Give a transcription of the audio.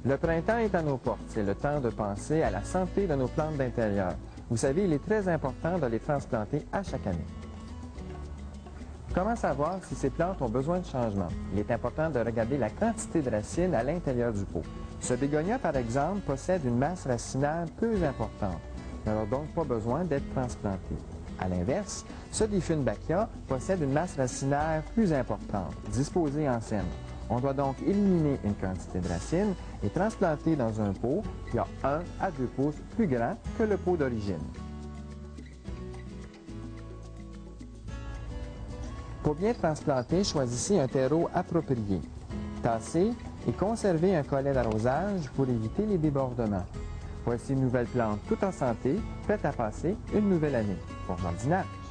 Le printemps est à nos portes. C'est le temps de penser à la santé de nos plantes d'intérieur. Vous savez, il est très important de les transplanter à chaque année. Comment savoir si ces plantes ont besoin de changement? Il est important de regarder la quantité de racines à l'intérieur du pot. Ce bégonia, par exemple, possède une masse racinaire peu importante. Il n'a donc pas besoin d'être transplanté. À l'inverse, ce Dieffenbachia possède une masse racinaire plus importante, disposée en scène. On doit donc éliminer une quantité de racines et transplanter dans un pot qui a 1 à 2 pouces plus grand que le pot d'origine. Pour bien transplanter, choisissez un terreau approprié. Tassez et conservez un collet d'arrosage pour éviter les débordements. Voici une nouvelle plante toute en santé, prête à passer une nouvelle année. Pour l'ordinaire.